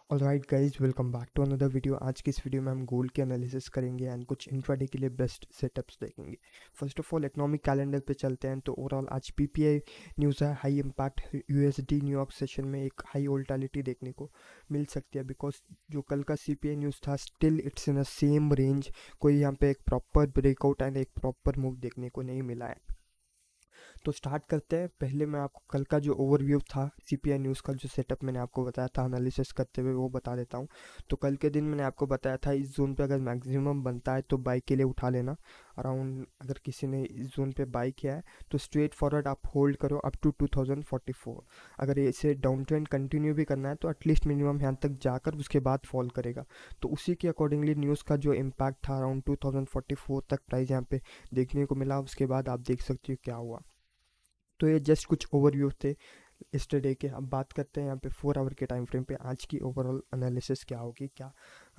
Alright guys, welcome back to another video. आज की इस वीडियो में हम गोल्ड के एनालिसिस करेंगे एंड कुछ इंट्राडे के लिए बेस्ट सेटअप्स देखेंगे। First of all economic calendar पे चलते हैं तो ओवरऑल आज पीपीआई न्यूज़ है। High impact USD New York session में एक हाई वोलेटिलिटी देखने को मिल सकती है बिकॉज जो कल का सीपीआई न्यूज़ था still it's in a same range. कोई यहाँ पे एक प्रॉपर ब्रेकआउट एंड एक प्रॉपर मूव देखने को नहीं मिला है। तो स्टार्ट करते हैं। पहले मैं आपको कल का जो ओवरव्यू था सीपीआई न्यूज़ का, जो सेटअप मैंने आपको बताया था एनालिसिस करते हुए, वो बता देता हूँ। तो कल के दिन मैंने आपको बताया था इस जोन पे अगर मैक्सिमम बनता है तो बाई के लिए उठा लेना। अराउंड अगर किसी ने इस जोन पे बाई किया है तो स्ट्रेट फॉरवर्ड आप होल्ड करो अप टू 2044। अगर इसे डाउन ट्रेंड कंटिन्यू भी करना है तो एटलीस्ट मिनिमम यहाँ तक जाकर उसके बाद फॉल करेगा। तो उसी के अकॉर्डिंगली न्यूज़ का जो इम्पैक्ट था अराउंड 2044 तक प्राइस यहाँ पे देखने को मिला। उसके बाद आप देख सकते हो क्या हुआ। तो ये जस्ट कुछ ओवरव्यू थे यस्टरडे के। अब बात करते हैं यहाँ पे 4 आवर के टाइम फ्रेम पे आज की ओवरऑल एनालिसिस क्या होगी, क्या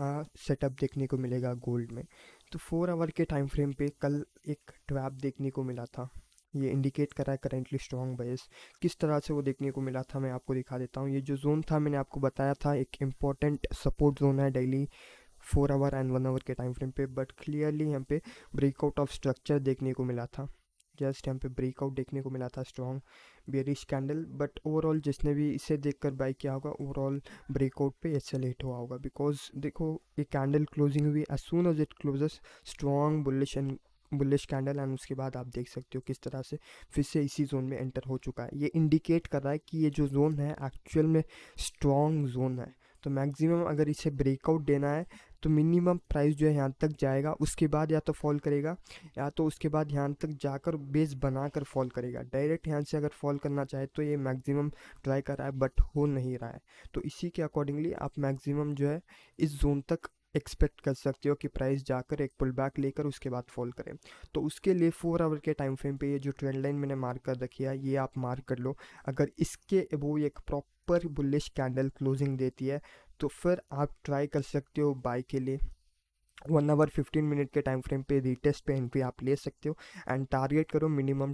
सेटअप देखने को मिलेगा गोल्ड में। तो 4 आवर के टाइम फ्रेम पे कल एक ट्रैप देखने को मिला था। ये इंडिकेट कर रहा है करेंटली स्ट्रॉन्ग बायस। किस तरह से वो देखने को मिला था मैं आपको दिखा देता हूँ। ये जो जोन था मैंने आपको बताया था एक इम्पॉर्टेंट सपोर्ट जोन है डेली 4 आवर एंड 1 आवर के टाइम फ्रेम पे, बट क्लियरली यहाँ पे ब्रेकआउट ऑफ स्ट्रक्चर देखने को मिला था। जस्ट यहाँ पे ब्रेकआउट देखने को मिला था, strong bearish candle. But overall जिसने भी इसे देखकर बाई किया होगा ओवरऑल ब्रेकआउट पे एसएल हिट हुआ होगा बिकॉज देखो ये कैंडल क्लोजिंग हुई as soon as it closes strong bullish candle and उसके बाद आप देख सकते हो किस तरह से फिर से इसी जोन में एंटर हो चुका है। ये इंडिकेट कर रहा है कि ये जो जोन है एक्चुअल में स्ट्रॉन्ग जोन है। तो मैक्सिमम अगर इसे ब्रेकआउट देना है तो मिनिमम प्राइस जो है यहाँ तक जाएगा, उसके बाद या तो फॉल करेगा या तो उसके बाद यहाँ तक जाकर बेस बनाकर फॉल करेगा। डायरेक्ट यहाँ से अगर फॉल करना चाहे तो ये मैक्सिमम ट्राई कर रहा है बट हो नहीं रहा है। तो इसी के अकॉर्डिंगली आप मैक्सिमम जो है इस जोन तक एक्सपेक्ट कर सकते हो कि प्राइस जाकर एक पुल बैक लेकर उसके बाद फॉल करें। तो उसके लिए 4 आवर के टाइम फ्रेम पे ये जो ट्रेंड लाइन मैंने मार्क कर रखी है ये आप मार्क कर लो। अगर इसके वो एक प्रॉपर बुलिश कैंडल क्लोजिंग देती है तो फिर आप ट्राई कर सकते हो बाई के लिए 1 आवर 15 मिनट के टाइम फ्रेम पे रीटेस्ट पे एंट्री आप ले सकते हो एंड टारगेट करो minimum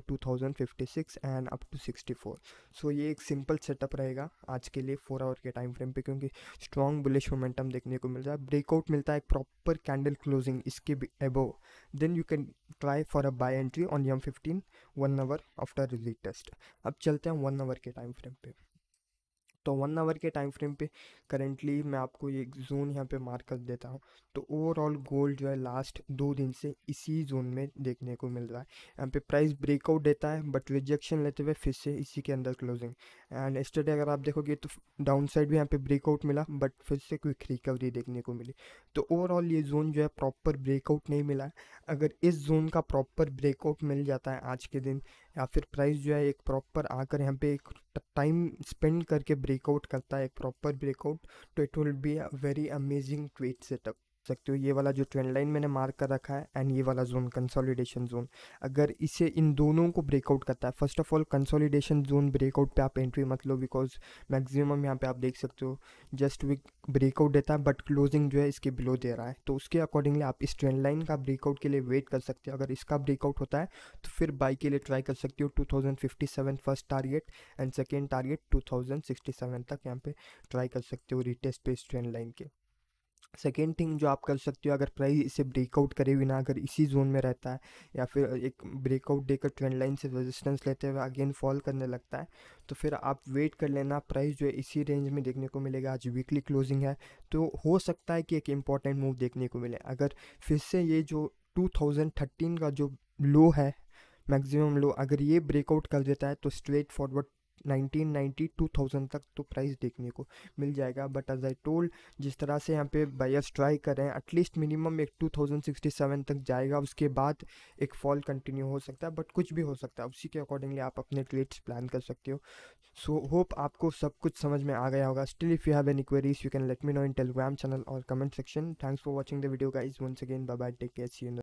2056 and up to 64। So ये एक सिंपल सेटअप रहेगा आज के लिए 4 आवर के टाइम फ्रेम पे, क्योंकि स्ट्रॉन्ग बुलिश मोमेंटम देखने को मिल रहा है। ब्रेकआउट मिलता है एक प्रॉपर कैंडल क्लोजिंग इसके above, then you can try for a buy entry on M15 1 hour after retest. अब चलते हैं 1 आवर के टाइम फ्रेम पे। तो 1 आवर के टाइम फ्रेम पे करेंटली मैं आपको ये जोन यहाँ पे मार्क कर देता हूँ। तो ओवरऑल गोल्ड जो है लास्ट 2 दिन से इसी जोन में देखने को मिल रहा है। यहाँ पे प्राइस ब्रेकआउट देता है बट रिजेक्शन लेते हुए फिर से इसी के अंदर क्लोजिंग। एंड यस्टरडे अगर आप देखोगे तो डाउन साइड भी यहाँ पे ब्रेकआउट मिला बट फिर से क्विक रिकवरी देखने को मिली। तो ओवरऑल ये जोन जो है प्रॉपर ब्रेकआउट नहीं मिला है। अगर इस जोन का प्रॉपर ब्रेकआउट मिल जाता है आज के दिन या फिर प्राइस जो है एक प्रॉपर आकर यहाँ पे एक टाइम स्पेंड करके ब्रेकआउट करता है एक प्रॉपर ब्रेकआउट, तो it will be a very amazing trade setup. सकते हो ये वाला जो ट्रेंड लाइन मैंने मार्क कर रखा है एंड ये वाला जोन कंसोलिडेशन जोन, अगर इसे इन दोनों को ब्रेकआउट करता है, first of all consolidation zone breakout पे आप एंट्री मत लो बिकॉज मैक्सिमम यहाँ पे आप देख सकते हो जस्ट वीक ब्रेकआउट देता है बट क्लोजिंग जो है इसके बिलो दे रहा है। तो उसके अकॉर्डिंगली आप इस ट्रेंड लाइन का ब्रेकआउट के लिए वेट कर सकते हो। अगर इसका ब्रेकआउट होता है तो फिर बाई के लिए ट्राई कर सकते हो 2057 first target and second target 2067 तक यहाँ पे ट्राई कर सकते हो रिटेस्ट पे इस ट्रेंड लाइन के। सेकेंड थिंग जो आप कर सकते हो, अगर प्राइस इसे ब्रेकआउट करे बिना अगर इसी जोन में रहता है या फिर एक ब्रेकआउट देकर ट्रेंड लाइन से रेजिस्टेंस लेते हुए अगेन फॉल करने लगता है तो फिर आप वेट कर लेना। प्राइस जो है इसी रेंज में देखने को मिलेगा। आज वीकली क्लोजिंग है तो हो सकता है कि एक इम्पॉर्टेंट मूव देखने को मिले। अगर फिर से ये जो 2013 का जो लो है मैक्सिमम लो, अगर ये ब्रेकआउट कर देता है तो स्ट्रेट फॉरवर्ड 1990 2000 तक तो प्राइस देखने को मिल जाएगा। बट एज आई टोल्ड जिस तरह से यहाँ पे बायर्स ट्राई कर रहे हैं एटलीस्ट मिनिमम एक 2067 तक जाएगा, उसके बाद एक फॉल कंटिन्यू हो सकता है बट कुछ भी हो सकता है। उसी के अकॉर्डिंगली आप अपने ट्रेड्स प्लान कर सकते हो। सो होप आपको सब कुछ समझ में आ गया होगा। Still if you have any queries you can let me know in Telegram channel और comment section. Thanks for watching the video guys, once again bye bye, take care, see you.